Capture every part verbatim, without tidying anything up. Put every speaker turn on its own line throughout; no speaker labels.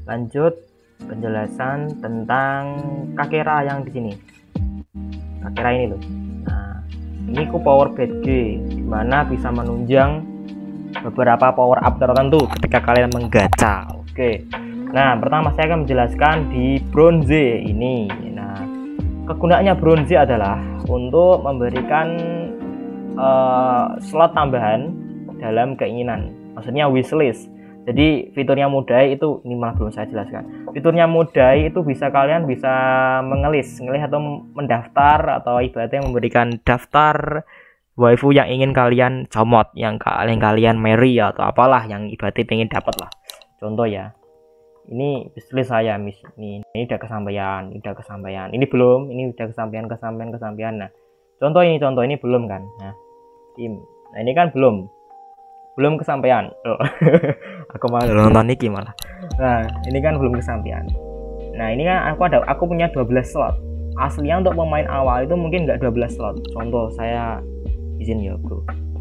lanjut penjelasan tentang Kakera yang di sini. Kakera ini loh. Nah, ini ku power badge dimana bisa menunjang beberapa power up tertentu ketika kalian menggacha. Oke. Nah, pertama saya akan menjelaskan di bronze ini. Nah, kegunaannya bronze adalah untuk memberikan uh, slot tambahan dalam keinginan. Maksudnya wishlist. Jadi fiturnya Mudai itu, ini malah belum saya jelaskan. Fiturnya Mudai itu bisa kalian bisa mengelis, ngelis atau mendaftar, atau ibaratnya memberikan daftar waifu yang ingin kalian comot, yang kalian kalian marry atau apalah yang ibaratnya pengen dapat lah. Contoh ya, ini wishlist saya, mis ini, ini udah kesampaian, udah kesampaian. Ini belum, ini udah kesampaian, kesampaian, kesampaian. Nah, contoh ini, contoh ini belum kan? Nah, ini, nah ini kan belum. belum kesampaian. Oh. Aku malah nonton iki malah. Nah, ini kan belum kesampaian. Nah, ini kan aku ada aku punya dua belas slot. Aslinya untuk pemain awal itu mungkin nggak dua belas slot. Contoh saya izin ya, Bro.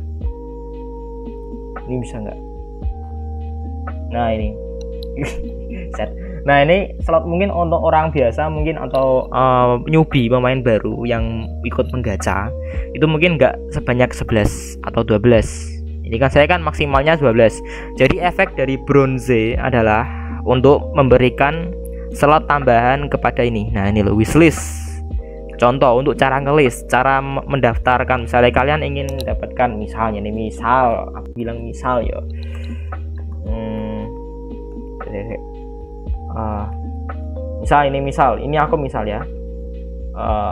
Ini bisa nggak? Nah, ini. Set. Nah, ini slot mungkin untuk orang biasa mungkin atau uh, newbie, pemain baru yang ikut menggacha. Itu mungkin nggak sebanyak sebelas atau dua belas. Ini kan saya kan maksimalnya dua belas. Jadi efek dari bronze adalah untuk memberikan slot tambahan kepada ini. Nah, ini loh wishlist. Contoh untuk cara ngelis, cara mendaftarkan. Misalnya kalian ingin dapatkan, misalnya nih, misal aku bilang misal ya. Hmm, uh, misal ini misal, ini aku misal ya. Uh,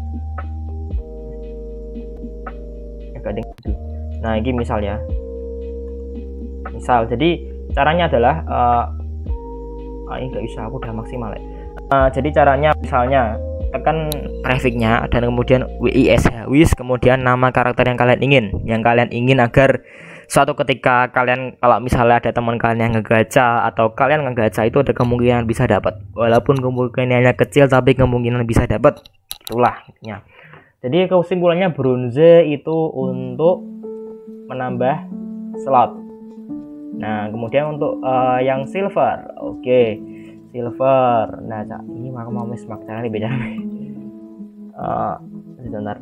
Nah, ini misal ya. Misal, jadi caranya adalah uh, ah, ini nggak bisa, aku udah maksimal ya. Uh, jadi caranya misalnya tekan prefixnya dan kemudian wish, wish, kemudian nama karakter yang kalian ingin, yang kalian ingin agar suatu ketika kalian, kalau misalnya ada teman kalian yang ngegacha atau kalian ngegacha itu ada kemungkinan bisa dapat, walaupun kemungkinannya kecil tapi kemungkinan bisa dapat. Itulah intinya. Jadi kesimpulannya bronze itu untuk menambah slot. Nah, kemudian untuk uh, yang silver, oke, okay. Silver. Nah, ini aku mau mismak cara ini beda. Uh, sebentar.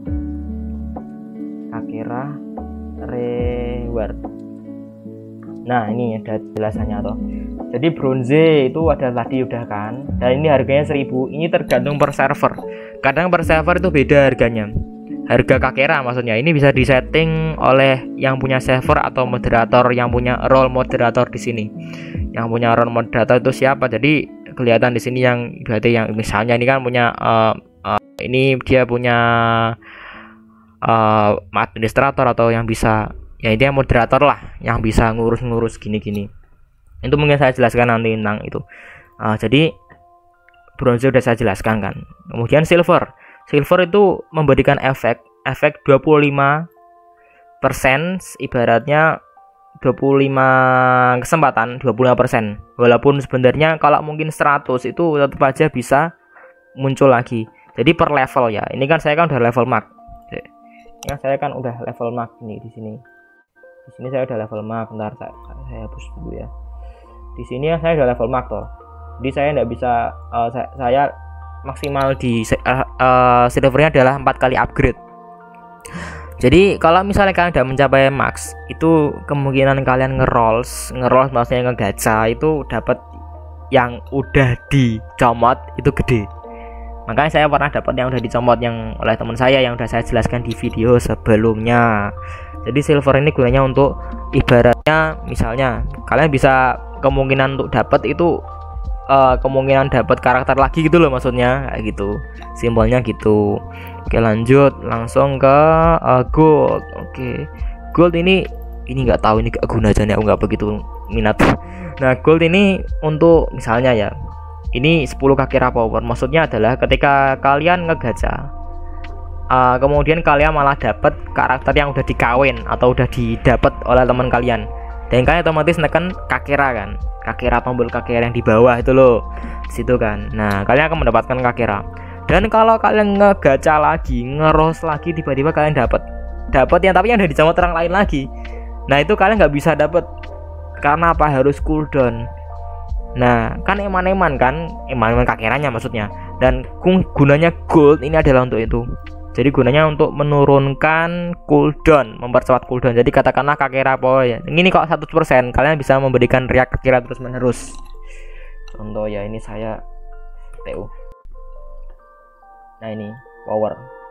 Kakera reward. Nah, ini ada jelasannya toh. Jadi bronze itu ada tadi udah kan. Dan ini harganya seribu. Ini tergantung per server. Kadang per server itu beda harganya. Harga Kakera maksudnya ini bisa disetting oleh yang punya server atau moderator yang punya role moderator di sini. Yang punya role moderator itu siapa? Jadi kelihatan di sini yang berarti yang misalnya ini kan punya uh, uh, ini dia punya uh, administrator atau yang bisa ya itu yang moderator lah, yang bisa ngurus-ngurus gini-gini. Itu mungkin saya jelaskan nanti tentang itu. Uh, jadi bronze udah saya jelaskan kan. Kemudian silver. Silver itu memberikan efek efek dua puluh lima persen, ibaratnya dua puluh lima kesempatan dua puluh lima persen. Walaupun sebenarnya kalau mungkin seratus itu tetap aja bisa muncul lagi. Jadi per level ya. Ini kan saya kan udah level max. Ini kan saya kan udah level max nih di sini. Di sini saya udah level max. Bentar saya, saya hapus dulu ya. Di sini saya udah level max toh. Jadi saya nggak bisa uh, saya, saya maksimal di uh, uh, silvernya adalah empat kali upgrade. Jadi kalau misalnya kalian udah mencapai max, itu kemungkinan kalian ngerolls, ngerolls maksudnya ngegacha itu dapat yang udah dicomot itu gede. Makanya saya pernah dapat yang udah dicomot yang oleh teman saya yang udah saya jelaskan di video sebelumnya. Jadi silver ini gunanya untuk ibaratnya misalnya kalian bisa kemungkinan untuk dapat itu Uh, kemungkinan dapat karakter lagi gitu loh, maksudnya kayak gitu, simbolnya gitu. Oke, lanjut langsung ke uh, gold. Oke, gold ini ini nggak tahu ini gak guna aja nih, aku nggak begitu minat. Nah, gold ini untuk misalnya ya, ini sepuluh Kakera power, maksudnya adalah ketika kalian ngegacha uh, kemudian kalian malah dapat karakter yang udah dikawin atau udah didapat oleh teman kalian, dan kalian otomatis neken Kakera kan, Kakera, tombol Kakera yang di bawah itu loh, di situ kan. Nah, kalian akan mendapatkan Kakera. Dan kalau kalian ngegacha lagi, ngeros lagi, tiba-tiba kalian dapat dapat yang tapi yang udah dicomot orang lain lagi. Nah, itu kalian nggak bisa dapat karena apa? Harus cooldown. Nah, kan eman-eman kan, eman-eman kakerannya maksudnya. Dan gunanya gold ini adalah untuk itu. Jadi gunanya untuk menurunkan cooldown, mempercepat cooldown. Jadi katakanlah kakera apa ya. Ini kok seratus persen, kalian bisa memberikan reak kakera terus menerus. Contoh ya, ini saya T U. Nah, ini power.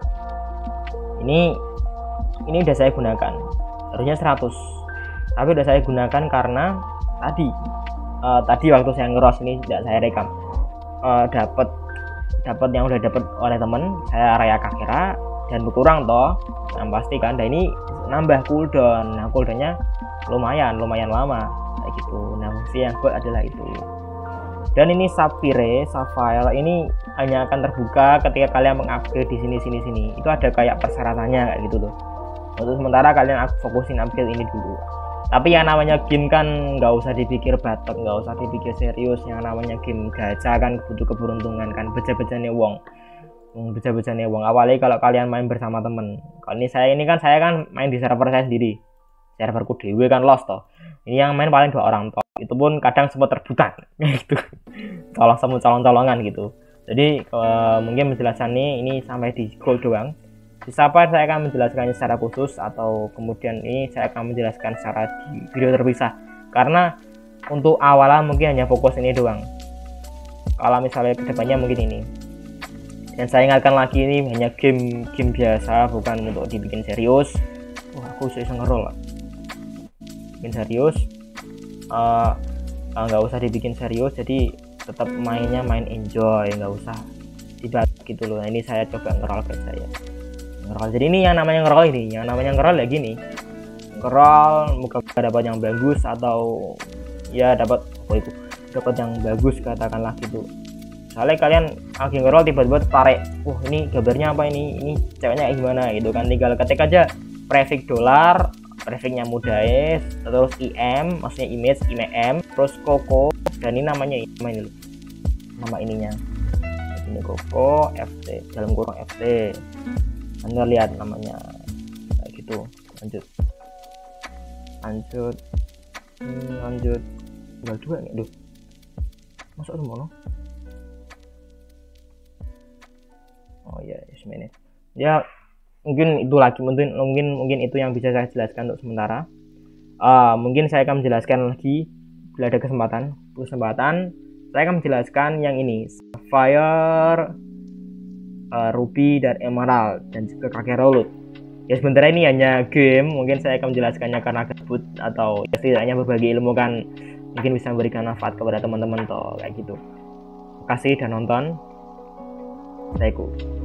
Ini ini udah saya gunakan. Harusnya seratus. Tapi udah saya gunakan karena tadi uh, tadi waktu saya ngeros ini tidak saya rekam. Uh, dapat dapat yang udah dapat oleh temen saya raya kakera dan berkurang toh, nah pasti kan. Dan ini nambah cooldown. Nah, cooldownnya lumayan lumayan lama kayak gitu. Nah, fungsi yang buat adalah itu. Dan ini Sapphire, Sapphire ini hanya akan terbuka ketika kalian mengupgrade di sini sini sini. Itu ada kayak persyaratannya kayak gitu loh. Untuk sementara kalian fokusin upgrade ini dulu. Tapi yang namanya game kan nggak usah dipikir batok, nggak usah dipikir serius. Yang namanya game gacha kan butuh keberuntungan kan, beja-bejane wong, beja-bejane wong. Awalnya kalau kalian main bersama temen. Kalau ini saya ini kan saya kan main di server saya sendiri, serverku dewe kan lost toh. Ini yang main paling dua orang toh. Itu pun kadang sempat terbuka gitu, colong sama colong-colongan gitu. Jadi uh, mungkin menjelaskan ini, ini sampai di gold doang. Bisa apa saya akan menjelaskannya secara khusus, atau kemudian ini saya akan menjelaskan secara di video terpisah. Karena untuk awalan mungkin hanya fokus ini doang. Kalau misalnya kedepannya mungkin ini. Dan saya ingatkan lagi, ini hanya game game biasa, bukan untuk dibikin serius. Wah, aku bisa ngerol lah. Bikin serius. Nggak uh, uh, usah dibikin serius, jadi tetap mainnya main enjoy, nggak usah tiba gitu loh. Nah, ini saya coba ngerol guys saya ngerol. Jadi ini yang namanya ngerol, ini yang namanya ngerol ya gini, ngerol muka dapat yang bagus, atau ya dapat apa itu dapat yang bagus katakanlah gitu. Soalnya kalian lagi ngerol tiba-tiba tarik, wah ini gambarnya apa, ini ini ceweknya gimana gitu kan, tinggal ketik aja prefix dolar, prefixnya mudais, terus im maksudnya image im, terus koko, dan ini namanya ini loh, nama ininya ini koko ft dalam kurung ft. Anda lihat namanya kayak gitu. Lanjut lanjut hmm, lanjut tinggal dua nih, duh masuk semua. Oh ya, yes, menit ya. Mungkin itu lagi, mungkin mungkin mungkin itu yang bisa saya jelaskan untuk sementara. Uh, mungkin saya akan menjelaskan lagi bila ada kesempatan. Kesempatan saya akan menjelaskan yang ini, Sapphire, uh, Ruby dan Emerald, dan juga kakek Rolut. Ya sebenarnya ini hanya game, mungkin saya akan menjelaskannya karena gabut, atau ya setidaknya berbagi ilmu kan mungkin bisa memberikan manfaat kepada teman-teman toh kayak gitu. Terima kasih dan nonton. Saya